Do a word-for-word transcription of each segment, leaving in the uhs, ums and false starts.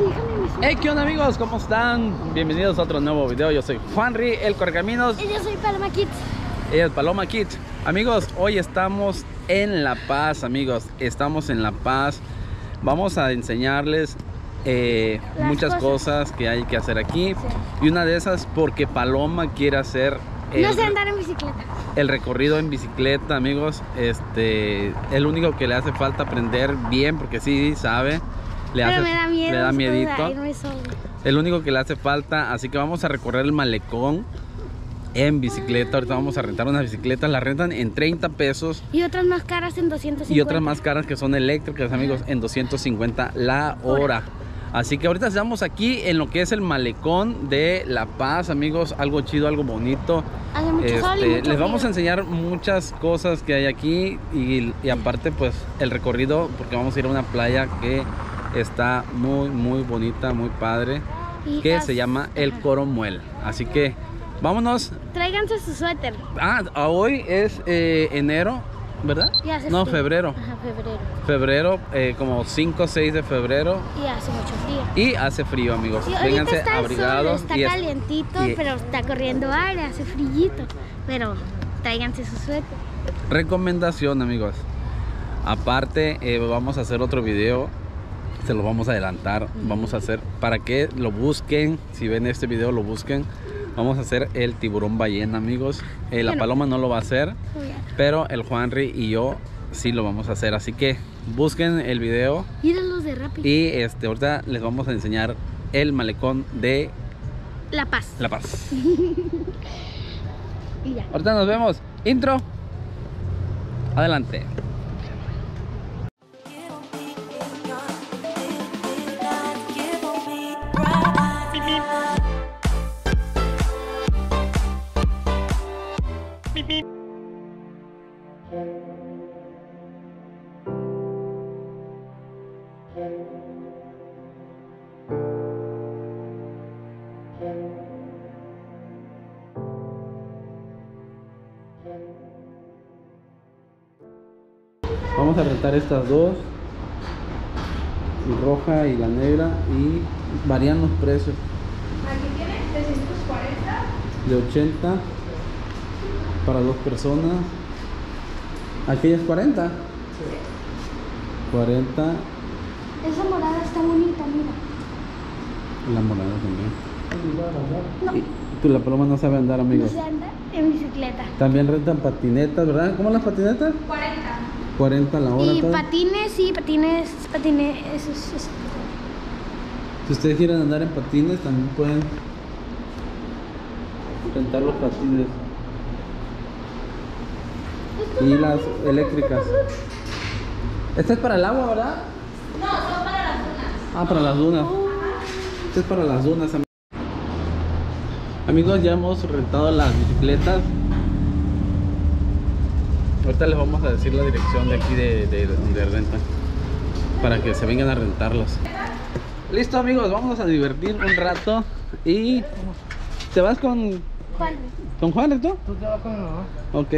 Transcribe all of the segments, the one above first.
Hey, ¿qué onda, amigos? ¿Cómo están? Bienvenidos a otro nuevo video. Yo soy Juanri, el Correcaminos. Y yo soy Paloma Kids. Ella es Paloma Kids. Amigos, hoy estamos en La Paz, amigos. Estamos en La Paz. Vamos a enseñarles eh, muchas cosas. cosas que hay que hacer aquí. Sí. Y una de esas porque Paloma quiere hacer el, no sé andar en bicicleta. El recorrido en bicicleta, amigos. Este, el único que le hace falta aprender bien, porque sí sabe. Le, Pero hace, me da miedo, le da miedito. irme solo. El único que le hace falta, así que vamos a recorrer el malecón en bicicleta. Ahorita vamos a rentar unas bicicletas, las rentan en treinta pesos. Y otras más caras en doscientos cincuenta. Y otras más caras que son eléctricas, amigos, en doscientos cincuenta la hora. Así que ahorita estamos aquí en lo que es el malecón de La Paz, amigos. Algo chido, algo bonito. Hace mucho este, sol y mucho les vamos frío. a enseñar muchas cosas que hay aquí. Y, y aparte, pues, el recorrido, porque vamos a ir a una playa que está muy, muy bonita, muy padre. Y que se llama El Coromuel. Así que vámonos. Tráiganse su suéter. Ah, hoy es eh, enero, ¿verdad? Y hace no, frío. febrero. Ajá, febrero. Febrero, eh, como cinco o seis de febrero. Y hace mucho frío. Y hace frío, amigos. Y Vénganse está abrigados. Sol, está y calientito, y pero está corriendo aire, hace frillito. Pero tráiganse su suéter. Recomendación, amigos. Aparte, eh, vamos a hacer otro video. Se lo vamos a adelantar. Mm. Vamos a hacer, para que lo busquen. Si ven este video, lo busquen. Vamos a hacer el tiburón ballena, amigos. eh, La Paloma no lo va a hacer, pero el Juanri y yo sí lo vamos a hacer. Así que busquen el video. Mírenlos de rápido. Y este, ahorita les vamos a enseñar el malecón de La Paz. La Paz. Y ya. Ahorita nos vemos. Intro. Adelante. Vamos a rentar estas dos, la roja y la negra, y varían los precios. Aquí tiene trescientos cuarenta. De ochenta para dos personas. Aquí es cuarenta. Sí. cuarenta. Esa morada está bonita, mira. La morada también. No. Y tú, la Paloma no sabe andar, amigos. No sé andar en bicicleta. También rentan patinetas, ¿verdad? ¿Cómo las patinetas? cuarenta. cuarenta la hora. Y todo. patines, sí, patines, patines, eso es eso. Si ustedes quieren andar en patines, también pueden rentar los patines. Y las eléctricas. Esta es para el agua, ¿verdad? No, son para las dunas. Ah, para las dunas. Esta es para las dunas, am- amigos. Ya hemos rentado las bicicletas. Ahorita les vamos a decir la dirección de aquí de, de donde rentan, para que se vengan a rentarlos. Listo, amigos, vamos a divertir un rato. Y ¿te vas con Juan. con Juan, tú? Tú te vas con mi mamá. Ok.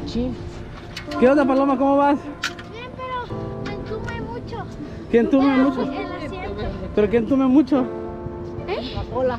machín. ¿Qué onda, Paloma? ¿Cómo vas? Bien, pero me entume mucho. ¿Quién tume mucho? El asiento. ¿Pero quién tume mucho? ¿Eh? La cola.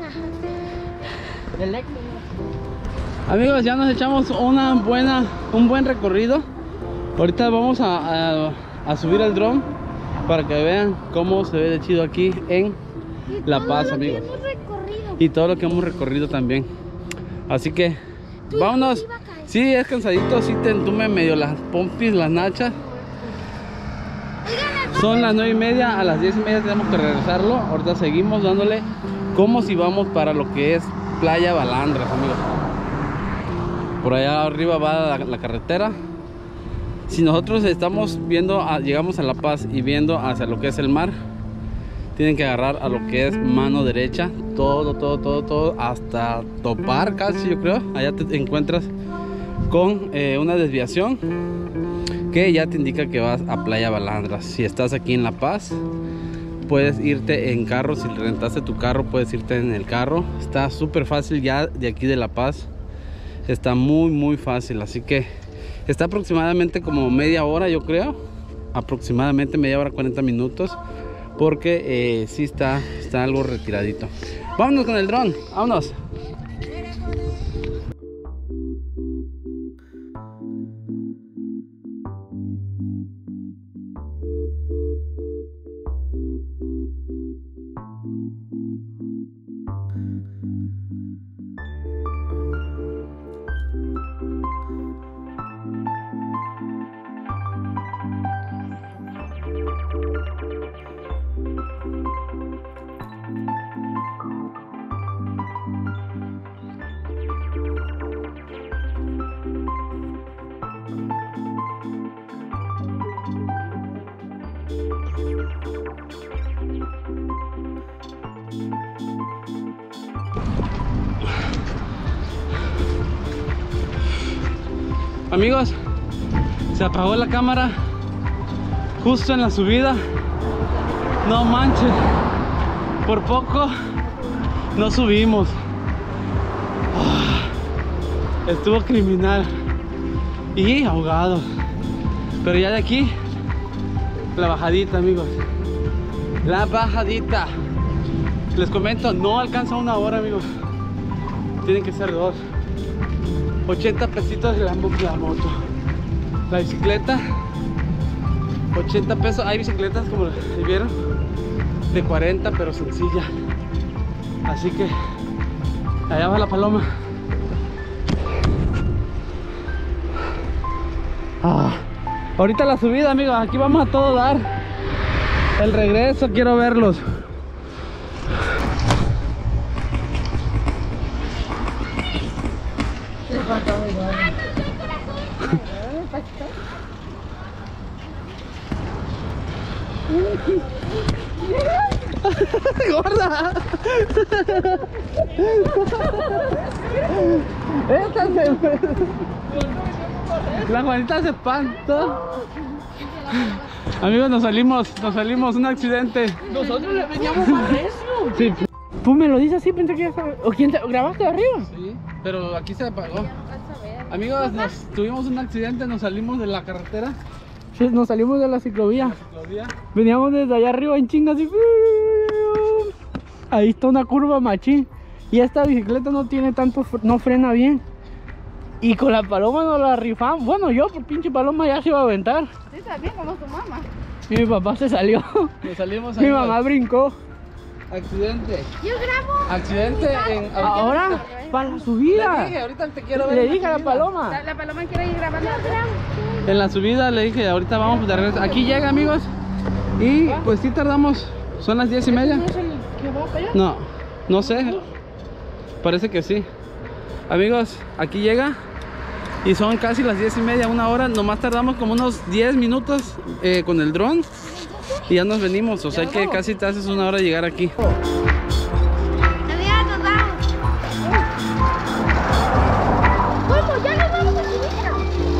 Del Lexus. Amigos, ya nos echamos una buena, un buen recorrido. Ahorita vamos a, a, a subir el dron para que vean cómo se ve de chido aquí en Y La todo Paz, lo amigos. que hemos recorrido. Y todo lo que hemos recorrido también. Así que Tu vámonos. hijo te iba a caer. Sí, es cansadito, sí te entume medio las pompis, las nachas. Oigan, el Son las nueve y media, a las diez y media tenemos que regresarlo. Ahorita seguimos dándole como si vamos para lo que es Playa Balandras, amigos. Por allá arriba va la, la carretera. Si nosotros estamos viendo, a- llegamos a La Paz y viendo hacia lo que es el mar, tienen que agarrar a lo que es mano derecha, todo, todo, todo, todo, hasta topar casi, yo creo. Allá te encuentras con eh, una desviación que ya te indica que vas a Playa Balandras. Si estás aquí en La Paz, puedes irte en carro. Si rentaste tu carro, puedes irte en el carro. Está súper fácil ya de aquí de La Paz. Está muy muy fácil, así que está aproximadamente como media hora, yo creo. Aproximadamente media hora, cuarenta minutos. Porque eh, sí está, está algo retiradito. Vámonos con el dron, vámonos. Amigos, se apagó la cámara justo en la subida. No manches, por poco no subimos. Oh, estuvo criminal y ahogado. Pero ya de aquí, la bajadita, amigos. La bajadita. Les comento, no alcanza una hora, amigos. Tienen que ser dos. ochenta pesitos la, la moto. La bicicleta, ochenta pesos. Hay bicicletas, como vieron, de cuarenta, pero sencilla. Así que allá va la Paloma. Ah, ahorita la subida, amigos. Aquí vamos a todo dar. El regreso, quiero verlos. ¡Gorda! Esta se... La Juanita se espantó. Amigos, nos salimos, nos salimos, un accidente. Nosotros le veníamos más recio. Sí, Pues me lo dice así, pensé que ya estaba. ¿O quién te grabaste de arriba? sí, pero aquí se apagó. Amigos, nos tuvimos un accidente, nos salimos de la carretera. Sí, nos salimos de la ciclovía. Ciclovía. Veníamos desde allá arriba en chingas así. Ahí está una curva machín. Y esta bicicleta no tiene tanto, fr- no frena bien. Y con la Paloma nos la rifamos. Bueno, yo por pinche Paloma ya se iba a aventar. Sí, también como tu mamá. Y mi papá se salió. Nos salimos Mi amigos. mamá brincó. Accidente. Yo grabo. Accidente en... Ahora, para la Le subida. dije, ahorita te quiero ver. Le en la dije a la subida. Paloma. La, la paloma quiere ir grabando. En la subida le dije, ahorita vamos de regreso. Aquí llega, amigos. Y pues sí tardamos. Son las diez y media. ¿No es el que va para allá? No, no sé. Parece que sí. Amigos, aquí llega. Y son casi las diez y media, una hora. Nomás tardamos como unos diez minutos eh, con el dron. Y ya nos venimos. O sea que casi te haces una hora llegar aquí. Adiós, nos vamos. ¿Cómo? ¿Ya nos vamos a subir?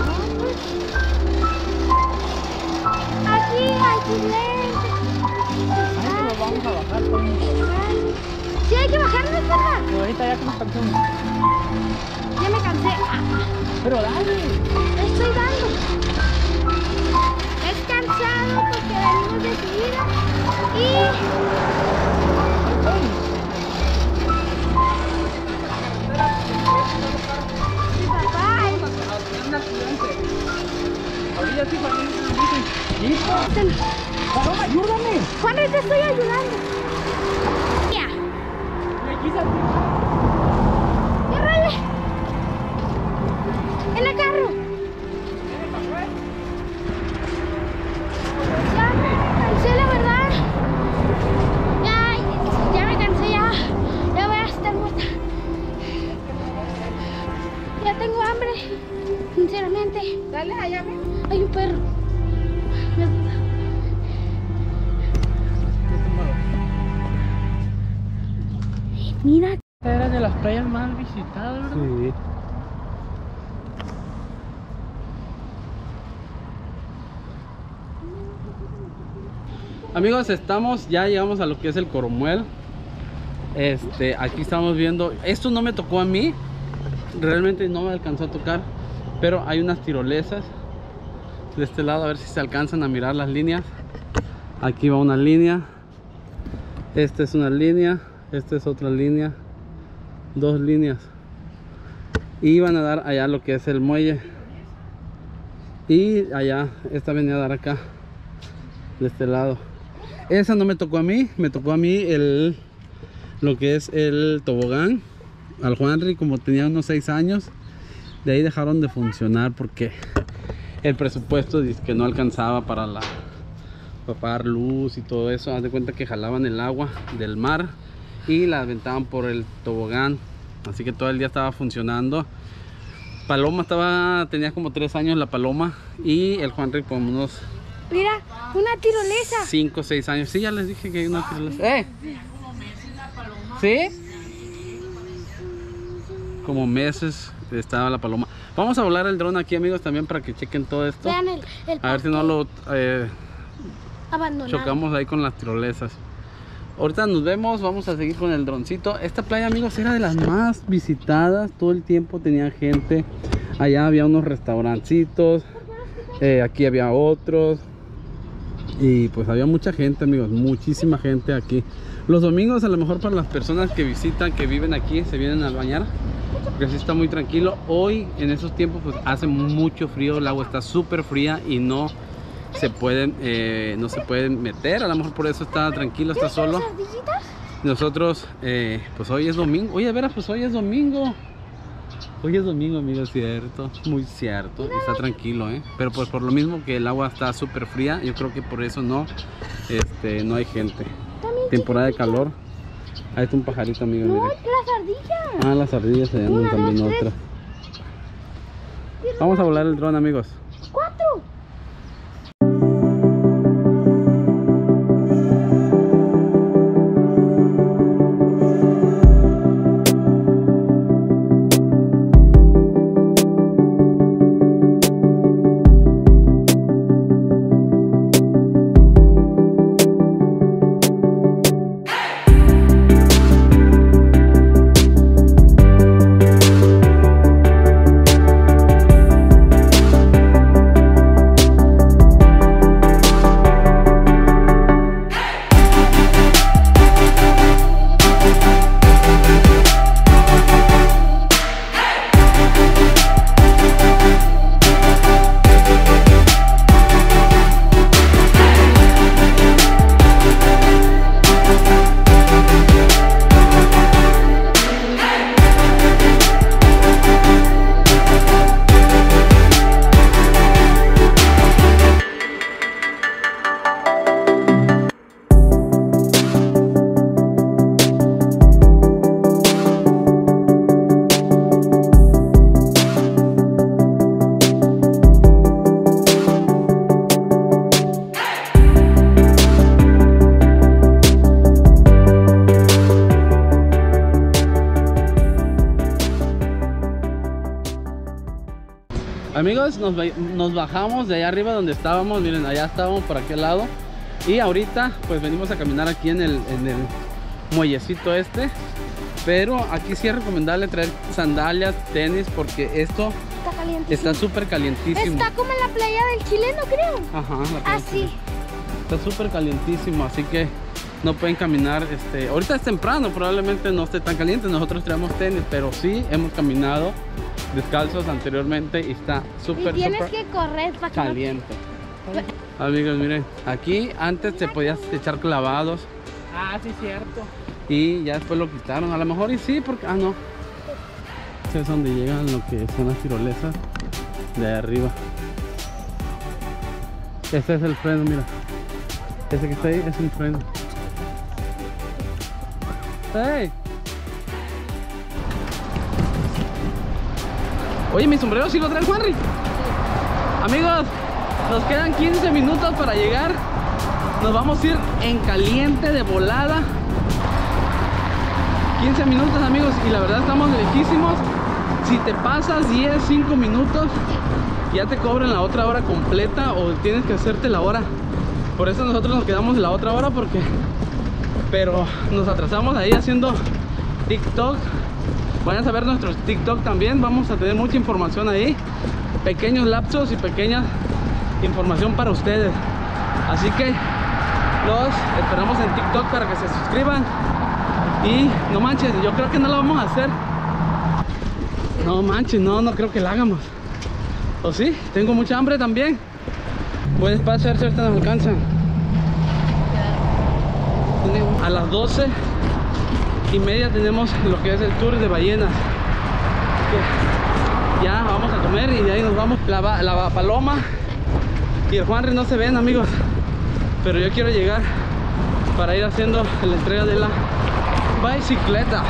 Aquí hay silencio. Nos vamos a bajar con... Sí, hay que bajarnos, ¿verdad? Ahorita ya que nos cansamos. Ya me cansé. Ah. Pero dale. Le estoy dando. Es cansado porque venimos de subida y... Mi papá... Ahorita sí, Juanito. Paloma, ayúdame. Juan, te estoy ayudando. Ya. ¡Córrele! ¡En el carro! Ya me cansé, la verdad. Ya, ya me cansé, ya. Ya voy a estar muerta. Ya tengo hambre, sinceramente. Dale allá, ven. Hay un perro. Mira. Esta era de las playas más visitadas, ¿verdad? Sí. Amigos, estamos, ya llegamos a lo que es el Coromuel. Este, aquí estamos viendo, esto no me tocó a mí, realmente no me alcanzó a tocar, pero hay unas tirolesas de este lado, a ver si se alcanzan a mirar las líneas. Aquí va una línea, esta es una línea, esta es otra línea, dos líneas, y van a dar allá lo que es el muelle, y allá, esta venía a dar acá, de este lado. Esa no me tocó a mí, me tocó a mí el lo que es el tobogán. Al Juanri, como tenía unos seis años, de ahí dejaron de funcionar porque el presupuesto dice que no alcanzaba para la para pagar luz y todo eso. Haz de cuenta que jalaban el agua del mar y la aventaban por el tobogán, así que todo el día estaba funcionando. Paloma estaba, tenía como tres años la Paloma, y el Juanri como unos Mira, una tirolesa. cinco o seis años. Sí, ya les dije que hay una tirolesa. ¿Eh? ¿Sí? Como meses estaba la Paloma. Vamos a volar el dron aquí, amigos, también para que chequen todo esto. Vean el, el A ver si no lo eh, abandonado. chocamos ahí con las tirolesas. Ahorita nos vemos, vamos a seguir con el droncito. Esta playa, amigos, era de las más visitadas. Todo el tiempo tenía gente. Allá había unos restaurancitos. Eh, aquí había otros. Y pues había mucha gente, amigos, muchísima gente aquí. Los domingos, a lo mejor para las personas que visitan, que viven aquí, se vienen a bañar, porque así está muy tranquilo. Hoy, en esos tiempos, pues hace mucho frío, el agua está súper fría y no se pueden eh, no se pueden meter. A lo mejor por eso está tranquilo, está solo. Nosotros, eh, pues hoy es domingo. Oye, a ver, pues hoy es domingo. Hoy es domingo, amigos, cierto, muy cierto, está tranquilo, ¿eh? Pero pues por lo mismo que el agua está súper fría, yo creo que por eso no, este, no hay gente. Temporada de calor. Ahí está un pajarito, amigo. No, mire. las ardillas. Ah, las ardillas, allá andan Una, también dos, otras. Vamos a volar el dron, amigos. Cuatro. Amigos, nos, nos bajamos de allá arriba donde estábamos. Miren, allá estábamos por aquel lado. Y ahorita pues venimos a caminar aquí en el, en el muellecito este. Pero aquí sí es recomendable traer sandalias, tenis, porque esto calientísimo. Está súper calientísimo. Está como en la playa del chileno, creo. Ajá, la playa. Así. Está súper calientísimo, así que no pueden caminar. Este, ahorita es temprano, probablemente no esté tan caliente.Nosotros traemos tenis, pero sí hemos caminado descalzos anteriormente y está súper, Y tienes súper que correr para que no- caliente. Amigos, miren, aquí antes te podías echar clavados Ah, sí, cierto. y ya después lo quitaron. A lo mejor y sí, porque... Ah, no. Este es donde llegan lo que son las tirolesas de ahí arriba. Este es el freno, mira. Ese que está ahí es un freno. ¡Hey! Oye, mi sombrero sí lo trae Juanri. Amigos, nos quedan quince minutos para llegar. Nos vamos a ir en caliente de volada. quince minutos, amigos, y la verdad estamos lejísimos. Si te pasas diez, cinco minutos, ya te cobran la otra hora completa o tienes que hacerte la hora. Por eso nosotros nos quedamos en la otra hora porque... Pero nos atrasamos ahí haciendo TikTok. Vayan a ver nuestros TikTok también. Vamos a tener mucha información ahí. Pequeños lapsos y pequeña información para ustedes. Así que los esperamos en TikTok para que se suscriban. Y no manches, yo creo que no lo vamos a hacer. No manches, no, no creo que la hagamos. ¿O sí? Tengo mucha hambre también. Buen espacio, a ver si ahorita nos alcanzan. A las doce y media tenemos lo que es el tour de ballenas. Que ya vamos a comer y de ahí nos vamos. La, la Paloma y el Juanri no se ven, amigos, pero yo quiero llegar para ir haciendo la entrega de la bicicleta.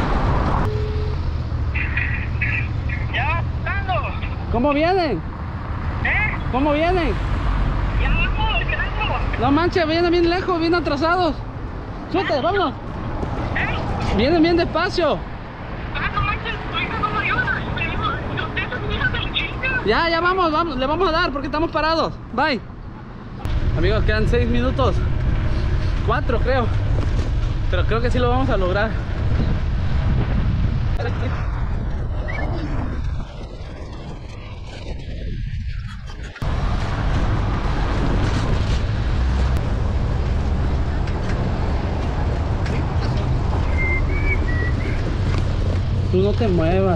Ya estando. ¿Cómo vienen? ¿Eh? ¿Cómo vienen? Ya vamos, llegando. No manches, vienen bien lejos, bien atrasados. Súbete, vámonos. ¿Eh? Vienen bien despacio. Ah, no manches, oiga, no me ayuda. Me digo, ustedes son hijos del chinga. Ya, ya vamos, vamos, le vamos a dar porque estamos parados. Bye. Amigos, quedan seis minutos. Cuatro, creo. Pero creo que sí lo vamos a lograr. Tú no te muevas.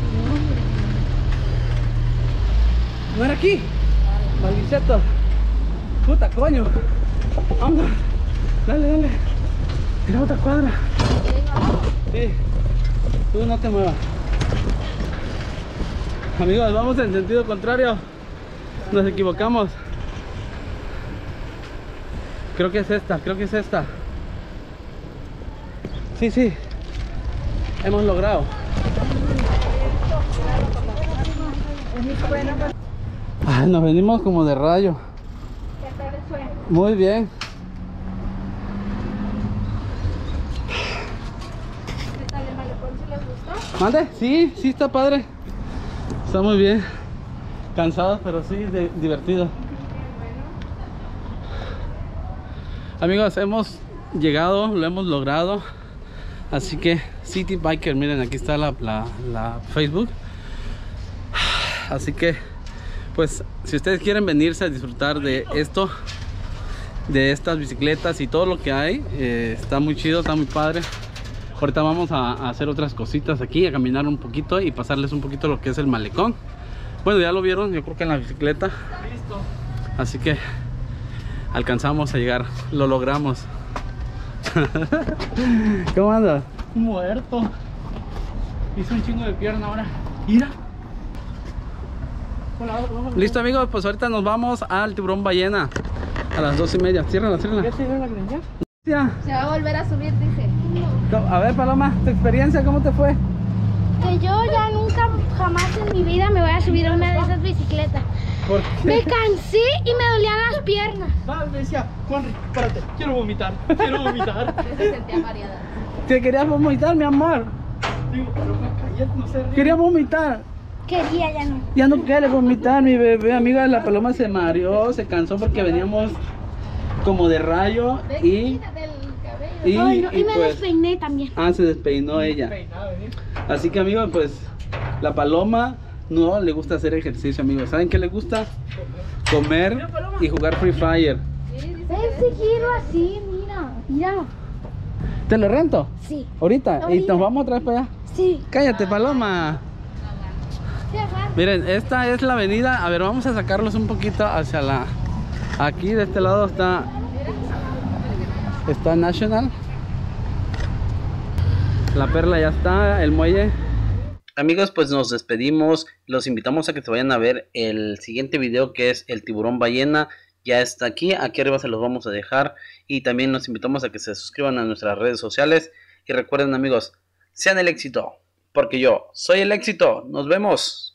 ¿No era aquí? Maliceto. Puta, coño. Vamos. Dale, dale. Tira otra cuadra. Sí. Tú no te muevas. Amigos, vamos en sentido contrario. Nos equivocamos. Creo que es esta, creo que es esta. Sí, sí. Hemos logrado. Ay, nos venimos como de rayo. ¿Qué tal les fue? Muy bien. ¿Qué tal el malecón? ¿Sí les gustó? ¿Mande? Sí, sí está padre. Está muy bien. Cansados, pero sí de- divertido. Amigos, hemos llegado, lo hemos logrado. Así que City Biker, miren, aquí está la, la, la Facebook. Así que, pues, si ustedes quieren venirse a disfrutar de esto, de estas bicicletas y todo lo que hay, eh, está muy chido, está muy padre. Ahorita vamos a, a hacer otras cositas aquí, a caminar un poquito y pasarles un poquito lo que es el malecón. Bueno, ya lo vieron, yo creo que en la bicicleta. Listo. Así que alcanzamos a llegar, lo logramos. ¿Cómo andas? Muerto. Hice un chingo de pierna ahora. Mira. Hola, hola, hola. Listo, amigos, pues ahorita nos vamos al Tiburón Ballena a las dos y media. Ciérrala, ¿Ya ciérrala. te dio la credencial? Ya. Se va a volver a subir, dice. A ver, Paloma, tu experiencia, ¿cómo te fue? Que yo ya nunca, jamás en mi vida me voy a subir a una de esas bicicletas. ¿Por Me qué? cansé y me dolían las piernas. Va, me decía, Juanri, párate, quiero vomitar, quiero vomitar. Se sentía mareada. Te querías vomitar, mi amor. Digo, pero cállate, no se ríe. Quería vomitar. Quería, ya no. Ya no quiere vomitar, mi bebé. Amiga, la Paloma se mareó, se cansó porque veníamos como de rayo y... Y, Ay, no, y, y me pues... despeiné también. Ah, se despeinó ella. Peinado, ¿eh? Así que, amigos, pues la Paloma no le gusta hacer ejercicio, amigos. ¿Saben qué le gusta? Comer y jugar Free Fire. Ese giro así, mira, mira. ¿Te lo rento? Sí. ¿Ahorita? ¿Y Ahorita. nos vamos otra vez para allá? Sí. Cállate, paloma. Sí, ajá. Miren, esta es la avenida. A ver, vamos a sacarlos un poquito hacia la... Aquí de este lado está... Está National. La Perla ya está, el muelle. Amigos, pues nos despedimos. Los invitamos a que se vayan a ver el siguiente video, que es el tiburón ballena. Ya está aquí, aquí arriba se los vamos a dejar. Y también los invitamos a que se suscriban a nuestras redes sociales. Y recuerden, amigos, sean el éxito, porque yo soy el éxito. Nos vemos.